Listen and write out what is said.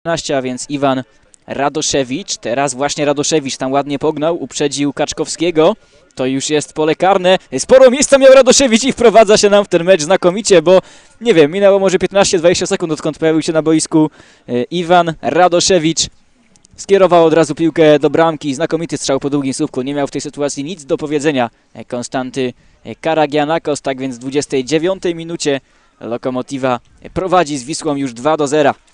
15, a więc Iwan Radoszewicz. Teraz właśnie Radoszewicz tam ładnie pognał, uprzedził Kaczkowskiego. To już jest pole karne. Sporo miejsca miał Radoszewicz i wprowadza się nam w ten mecz znakomicie, bo nie wiem, minęło może 15-20 sekund, odkąd pojawił się na boisku Iwan Radoszewicz. Skierował od razu piłkę do bramki. Znakomity strzał po długim słupku. Nie miał w tej sytuacji nic do powiedzenia Konstanty Karagianakos. Tak więc w 29 minucie Lokomotiva prowadzi z Wisłą już 2-0.